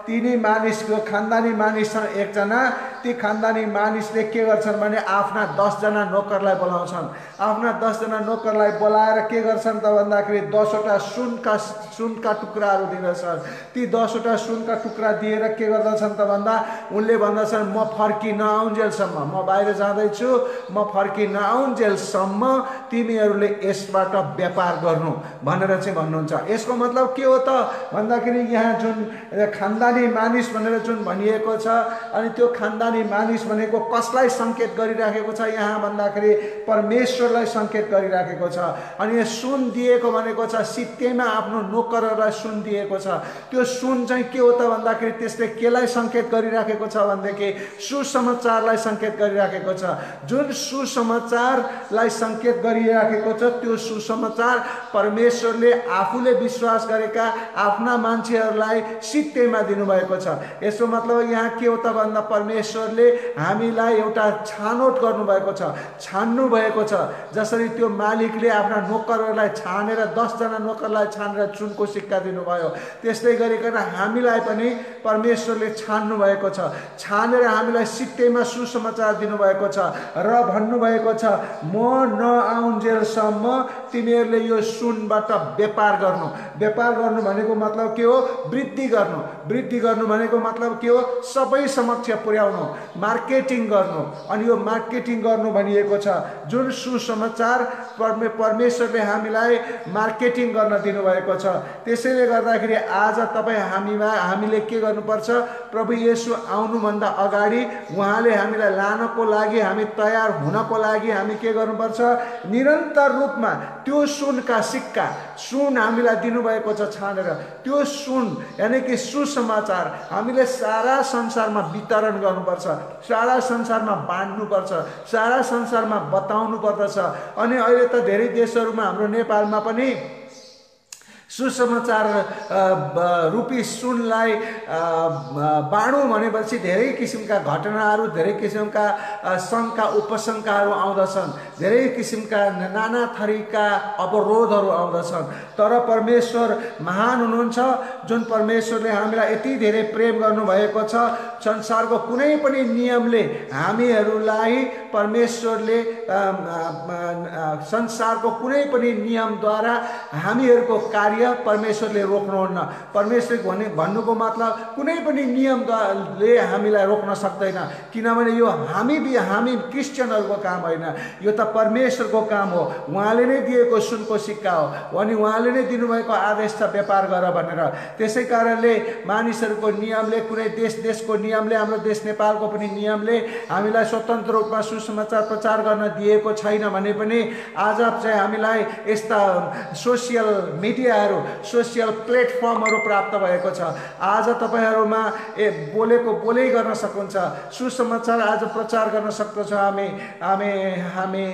तिनी मानिसको खानदानी मानिस छन् एकजना, ती खानदानी मानिसले के गर्छन् भने आफ्ना दसजना नोकरलाई बोलाउँछन्। आफ्ना दसजना नोकरलाई बोलाएर के गर्छन् त भन्दाखेरि दसवटा सुनका सुनका टुक्राहरू दिँदछन्। ती दसवटा सुनका टुक्रा दिएर के गर्दछन् त भन्दा उनले भन्दछन् म फर्की नआउन्जेलसम्म, म बाहिर जाँदैछु, म फर्की नआउन्जेलसम्म तिमीहरूले यसबाट व्यापार गर्नु भनेर चाहिँ भन्नुहुन्छ। यसको मतलब के हो त भन्दाखेरि यहाँ जुन खानदानी मानिस भनेर जुन भनिएको छ, अनि त्यो खानदानी मानिस भनेको कसलाई सङ्केत गरिराखेको छ यहाँ भन्दाखेरि परमेश्वरलाई सङ्केत गरिराखेको छ। अनि यो सुन दिएको भनेको छ सित्तैमा आफ्नो नोकरहरूलाई सुन दिएको छ। त्यो सुन चाहिँ के हो त भन्दाखेरि त्यसले केलाई सङ्केत गरिराखेको छ भनेदेखि सुसमाचारलाई सङ्केत गरिराखेको छ। जुन सुसमाचारलाई सङ्केत गरिराखेको छ त्यो सुसमाचार परमेश्वरले आफूले विश्वास गरेका आफ्ना मान्छेहरूलाई सित्तैमा दिनुभएको छ। यसको मतलब यहाँ के हो त भन्दा परमेश्वरले हामीलाई एउटा छानोट गर्नुभएको छ, छान्नु भएको छ। जसरी त्यो मालिकले आफ्ना नोकरहरूलाई छानेर दसजना नोकरलाई छानेर सुनको सिक्का दिनुभयो, त्यस्तै गरिकन हामीलाई पनि परमेश्वरले छान्नु भएको छ। छानेर हामीलाई सित्तैमा सुसमाचार दिनुभएको छ र भन्नुभएको छ म नआउन्जेलसम्म तिमीहरूले यो सुनबाट व्यापार गर्नु। व्यापार गर्नु भनेको मतलब के हो? वृद्धि गर्नु। वृद्धि गर्नु भनेको मतलब के हो? सबै समक्ष पुर्याउनु, मार्केटिङ गर्नु। अनि यो मार्केटिङ गर्नु भनिएको छ। जुन सुसमाचार परमे परमेश्वरले हामीलाई मार्केटिङ गर्न दिनुभएको छ। त्यसैले गर्दाखेरि आज तपाईँ हामीमा हामीले के गर्नुपर्छ? प्रभु येशू आउनुभन्दा अगाडि उहाँले हामीलाई लानको लागि, हामी तयार हुनको लागि हामी के गर्नुपर्छ? निरन्तर रूपमा त्यो सुनका सिक्का, सुन हामीलाई दिनुभएको छ छानेर। त्यो सुन यानि कि सुसमाचार हामीले सारा संसारमा वितरण गर्नुपर्छ, सारा संसारमा बाँड्नुपर्छ, सारा संसारमा बताउनु पर्दछ। अनि अहिले त धेरै देशहरूमा, हाम्रो नेपालमा पनि सुसमाचार रूपी सुनलाई बाँडौँ भनेपछि धेरै किसिमका घटनाहरू, धेरै किसिमका शङ्का उपशङ्काहरू आउँदछन्, धेरै किसिमका नाना थरीका अवरोधहरू आउँदछन्। तर परमेश्वर महान हुनुहुन्छ। जुन परमेश्वरले हामीलाई यति धेरै प्रेम गर्नुभएको छ, संसारको कुनै पनि नियमले हामीहरूलाई, परमेश्वरले संसारको कुनै पनि नियमद्वारा हामीहरूको कार्य परमेश्वरले रोक्नुहुन्न। परमेश्वर भने भन्नुको मतलब कुनै पनि नियमले हामीलाई रोक्न सक्दैन, किनभने यो हामी हामी क्रिस्चियनहरूको काम होइन, यो त परमेश्वरको काम हो। उहाँले नै दिएको सुनको सिक्का हो, अनि उहाँले नै दिनुभएको आदेश छ व्यापार गर भनेर। त्यसै कारणले मानिसहरूको नियमले, कुनै देश देशको नियमले, हाम्रो देश नेपालको पनि नियमले हामीलाई स्वतन्त्र रूपमा सुसमाचार प्रचार गर्न दिएको छैन भने पनि आज चाहिँ हामीलाई यस्ता सोसियल मिडियाहरू, सोसियल प्लेटफर्महरू प्राप्त भएको छ। आज तपाईँहरूमा ए बोलेको बोलै गर्न सक्नुहुन्छ, सुसमाचार आज प्रचार गर्न सक्दछ। हामी हामी हामी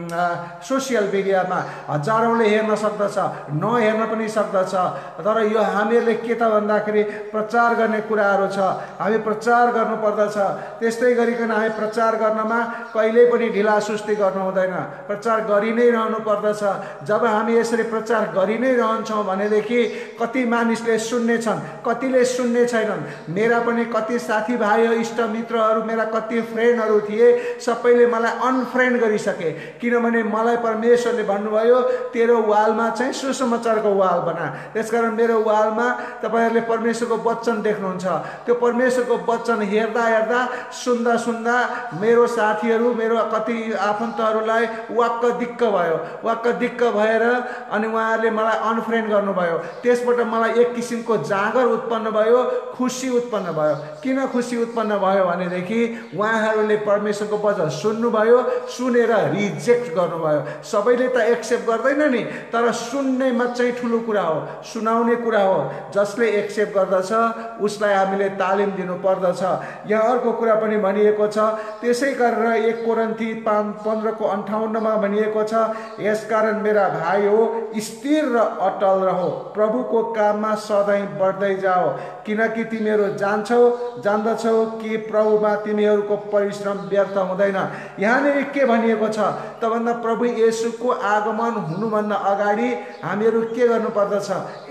सोसियल मिडियामा हजारौँले हेर्न सक्दछ, नहेर्न पनि सक्दछ। तर यो हामीहरूले के त भन्दाखेरि प्रचार गर्ने कुराहरू छ, हामी प्रचार गर्नुपर्दछ। त्यस्तै गरिकन हामी प्रचार गर्नमा कहिल्यै पनि ढिला सुस्ती गर्नु हुँदैन, प्रचार गरि नै रहनु पर्दछ। जब हामी यसरी प्रचार गरि नै रहन्छौँ भनेदेखि कति मानिसले सुन्नेछन्, कतिले सुन्ने छैनन्। मेरा पनि कति साथीभाइ, इष्टमित्रहरू, मेरा कति फ्रेन्डहरू थिए, सबैले मलाई अनफ्रेन्ड गरिसके। किनभने मलाई परमेश्वरले भन्नुभयो तेरो वालमा चाहिँ सुसमाचारको वाल बना। त्यसकारण मेरो वालमा तपाईँहरूले परमेश्वरको वचन देख्नुहुन्छ। त्यो परमेश्वरको वचन हेर्दा हेर्दा, सुन्दा सुन्दा मेरो साथीहरू, मेरो कति आफन्तहरूलाई वाक्क दिक्क भयो, वाक्क दिक्क भएर अनि उहाँहरूले मलाई अनफ्रेन्ड गर्नुभयो। त्यसबाट मलाई एक किसिमको जाँगर उत्पन्न भयो, खुसी उत्पन्न भयो। किन खुसी उत्पन्न भयो भनेदेखि उहाँहरूले परमेश्वरको वचन सुन्नुभयो, सुनेर रिजेक्ट गर्नुभयो। सबैले त एक्सेप्ट गर्दैन नि, तर सुन्नेमा चाहिँ ठुलो कुरा हो, सुनाउने कुरा हो। जसले एक्सेप्ट गर्दछ उसलाई हामीले तालिम दिनु पर्दछ। यहाँ अर्को कुरा पनि भनिएको छ, त्यसै गरेर एक कोरिन्थी पाँच पन्ध्रको अन्ठाउन्नमा भनिएको छ, यसकारण मेरा भाइ हो स्थिर र अटल रहो, प्रभुको काममा सधैँ बढ्दै जाओ, किनकि तिमीहरू जान्छौ जान्दछौ कि प्रभुमा तिमीहरूको परिश्रम व्यर्थ हुँदैन। यहाँनिर के भनिएको छ त भन्दा प्रभु येशूको आगमन हुनुभन्दा अगाडि हामीहरू के गर्नुपर्दछ?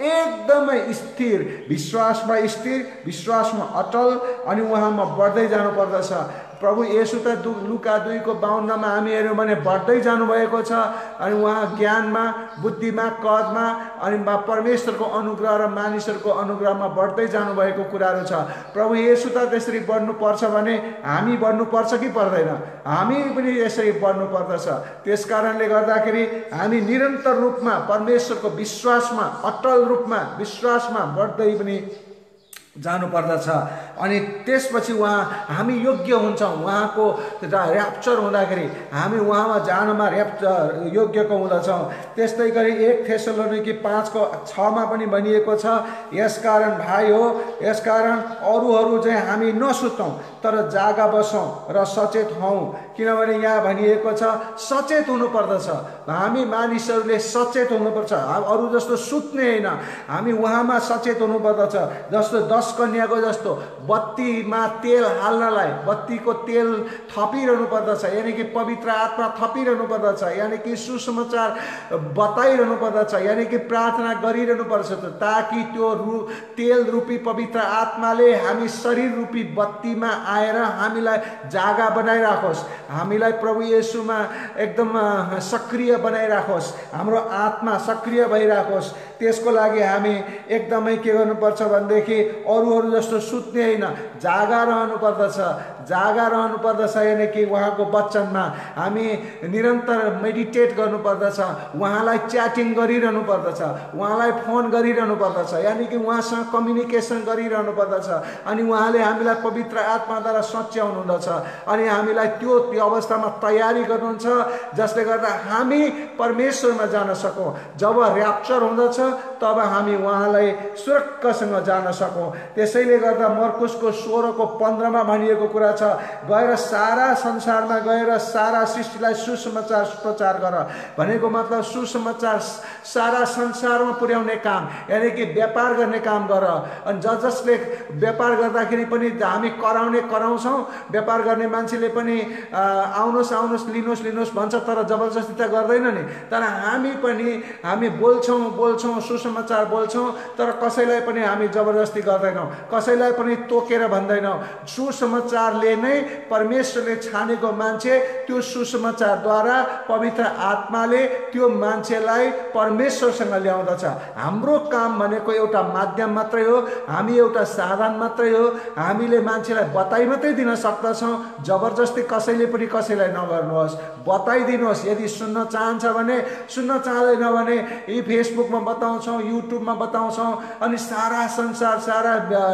एकदमै स्थिर, विश्वासमा स्थिर, विश्वासमा अटल अनि उहाँमा बढ्दै जानुपर्दछ। प्रभु येशू त लुका दुईको बाउन्नमा हामीहरू भने बढ्दै जानुभएको छ अनि उहाँ ज्ञानमा, बुद्धिमा, कदमा अनि परमेश्वरको अनुग्रह र मानिसहरूको अनुग्रहमा बढ्दै जानुभएको कुराहरू छ। प्रभु येशू त त्यसरी बढ्नुपर्छ भने हामी बढ्नुपर्छ कि पर्दैन? हामी पनि यसरी बढ्नु पर्दछ। त्यस कारणले गर्दाखेरि हामी निरन्तर रूपमा परमेश्वरको विश्वासमा, अटल रूपमा विश्वासमा बढ्दै पनि जानुपर्दछ। अनि त्यसपछि उहाँ हामी योग्य हुन्छौँ। उहाँको र्याप्चर हुँदाखेरि हामी उहाँमा जानमा र्याप्चर योग्यको हुँदछौँ। त्यस्तै गरी एक थेसलोनिकी पाँचको छमा पनि भनिएको छ, यसकारण भाइ हो, यसकारण अरूहरू चाहिँ हामी नसुतौँ तर जागा बसौँ र सचेत हौँ। किनभने यहाँ भनिएको छ सचेत हुनुपर्दछ। हामी मानिसहरूले सचेत हुनुपर्छ। अरू जस्तो सुत्ने होइन, हामी उहाँमा सचेत हुनुपर्दछ। जस्तो दस कन्याको जस्तो बत्तीमा तेल हाल्नलाई बत्तीको तेल थपिरहनु पर्दछ, यानि कि पवित्र आत्मा थपिरहनु पर्दछ, यानि कि सुसमाचार बताइरहनु पर्दछ, यानि कि प्रार्थना गरिरहनु पर्छ ताकि त्यो रु तेल रूपी पवित्र आत्माले हामी शरीर रूपी बत्तीमा आएर हामीलाई जागा बनाइराखोस्, हामीलाई प्रभु येशूमा एकदम सक्रिय बनाइराखोस्, हाम्रो आत्मा सक्रिय भइराखोस्। त्यसको लागि हामी एकदमै के गर्नुपर्छ भनेदेखि अरूहरू जस्तो सुत्ने होइन, जागा रहनु पर्दछ। जागा रहनु पर्दछ यानि कि उहाँको वचनमा हामी निरन्तर मेडिटेट गर्नुपर्दछ, उहाँलाई च्याटिङ गरिरहनु पर्दछ, उहाँलाई फोन गरिरहनु पर्दछ, यानि कि उहाँसँग कम्युनिकेसन गरिरहनु पर्दछ। अनि उहाँले हामीलाई पवित्र आत्माद्वारा सच्याउनु हुँदछ अनि हामीलाई त्यो त्यो अवस्थामा तयारी गर्नुहुन्छ जसले गर्दा हामी परमेश्वरमा जान सकौँ। जब र्याप्चर हुँदछ तब हामी उहाँलाई सुरक्षासँग जान सकौँ। त्यसैले गर्दा मर्कुसको सोह्रको पन्ध्रमा भनिएको कुरा छ, गएर सारा संसारमा गएर सारा सृष्टिलाई सुसमाचार प्रचार गर भनेको मतलब सुसमाचार सारा संसारमा पुर्याउने काम, यानि कि व्यापार गर्ने काम गर। अनि ज जसले व्यापार गर्दाखेरि पनि हामी कराउने कराउँछौँ, व्यापार गर्ने मान्छेले पनि आउनुहोस् आउनुहोस् लिनुहोस् लिनुहोस् भन्छ, तर जबरजस्ती त गर्दैन नि। तर हामी पनि हामी बोल्छौँ बोल्छौँ सुसमाचार बोल्छौँ, तर कसैलाई पनि हामी जबरजस्ती गर्दैनौँ, कसैलाई पनि तोकेर भन्दैनौँ। सुसमाचारले नै परमेश्वरले छानेको मान्छे, त्यो सुसमाचारद्वारा पवित्र आत्माले त्यो मान्छेलाई परमेश्वरसँग ल्याउँदछ। हाम्रो काम भनेको एउटा माध्यम मात्रै हो, हामी एउटा साधन मात्रै हो। हामीले मान्छेलाई बताइ मात्रै दिन सक्दछौँ, जबरजस्ती कसैले पनि कसैलाई नगर्नुहोस्, बताइदिनुहोस्। यदि सुन्न चाहन्छ भने सुन्न चाहँदैन भने यी फेसबुकमा बताउँछौँ, युट्युबमा बताउँछौँ अनि सारा संसार सारा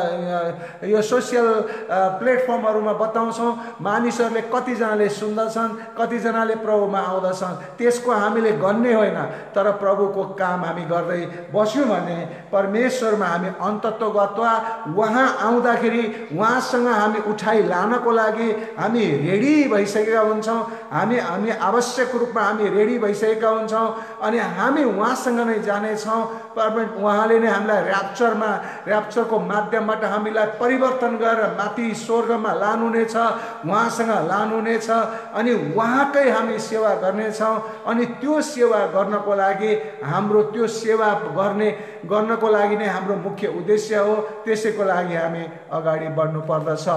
यो सोसियल प्लेटफर्महरूमा बताउँछौँ। मानिसहरूले कतिजनाले सुन्दछन्, कतिजनाले प्रभुमा आउँदछन्, त्यसको हामीले गन्ने होइन। तर प्रभुको काम हामी गर्दै बस्यौँ भने परमेश्वरमा हामी अन्तत्वगत्वा उहाँ आउँदाखेरि उहाँसँग हामी उठाइ लानको लागि हामी रेडी भइसकेका हुन्छौँ। हामी हामी आवश्यक रूपमा हामी रेडी भइसकेका हुन्छौँ अनि हामी उहाँसँग नै जानेछौँ। उहाँले नै हामीलाई र्याप्चरमा र्याप्चरको माध्यमबाट हामीलाई परिवर्तन गरेर माथि स्वर्गमा लानुहुनेछ, उहाँसँग लानुहुनेछ अनि उहाँकै हामी सेवा गर्नेछौँ। अनि त्यो सेवा गर्नको लागि हाम्रो त्यो सेवा गर्ने गर्नको लागि नै हाम्रो मुख्य उद्देश्य हो। त्यसैको लागि हामी अगाडि बढ्नु पर्दछ।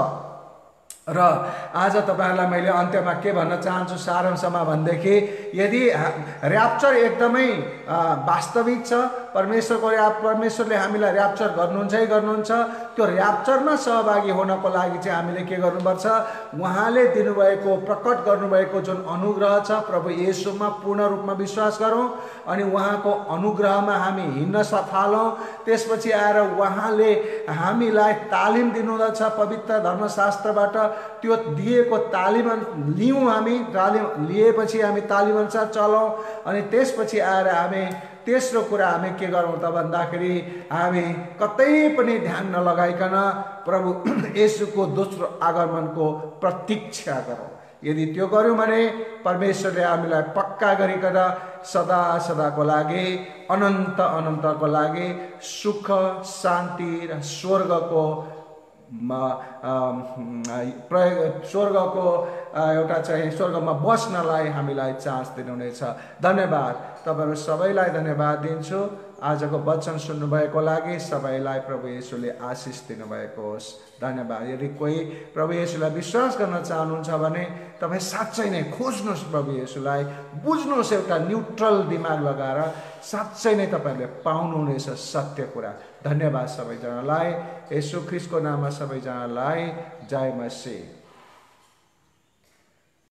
र आज तपाईँहरूलाई मैले अन्त्यमा के भन्न चाहन्छु सारांशमा भनेदेखि, यदि र्याप्चर एकदमै वास्तविक छ, परमेश्वरको र्याप परमेश्वरले हामीलाई र्याप्चर गर्नुहुन्छै गर्नुहुन्छ, त्यो र्याप्चरमा सहभागी हुनको लागि चाहिँ हामीले के गर्नुपर्छ, उहाँले दिनुभएको प्रकट गर्नुभएको जुन अनुग्रह छ प्रभु येशूमा पूर्ण रूपमा विश्वास गरौँ अनि उहाँको अनुग्रहमा हामी हिँड्न थालौँ। त्यसपछि आएर उहाँले हामीलाई तालिम दिनुहुँदछ पवित्र धर्मशास्त्रबाट, त्यो दिएको तालिम लियौँ, हामी तालिम लिएपछि हामी तालिम अनुसार चलौँ अनि त्यसपछि आएर हामी तेस्रो कुरा हामी के गरौँ त भन्दाखेरि हामी कतै पनि ध्यान नलगाइकन प्रभु येशूको दोस्रो आगमनको प्रतीक्षा गरौँ। यदि त्यो गर्यौँ भने परमेश्वरले हामीलाई पक्का गरिकन सदा सदाको लागि अनन्त अनन्तको लागि सुख शान्ति र स्वर्गको प्रयोग स्वर्गको एउटा चाहिँ स्वर्गमा बस्नलाई हामीलाई चान्स दिनुहुनेछ। धन्यवाद, तपाईँहरू सबैलाई धन्यवाद दिन्छु। आजको वचन सुन्नुभएको लागि सबैलाई प्रभु येशूले आशिष दिनुभएको होस्। धन्यवाद। यदि कोही प्रभु येशूलाई विश्वास गर्न चाहनुहुन्छ भने तपाईँ साँच्चै नै खोज्नुहोस् प्रभु येशूलाई, बुझ्नुहोस्, एउटा न्युट्रल दिमाग लगाएर साँच्चै नै तपाईँहरूले पाउनुहुनेछ सत्य कुरा। धन्यवाद सबैजनालाई। येशू ख्रीष्टको नाममा सबैजनालाई जय मसीह।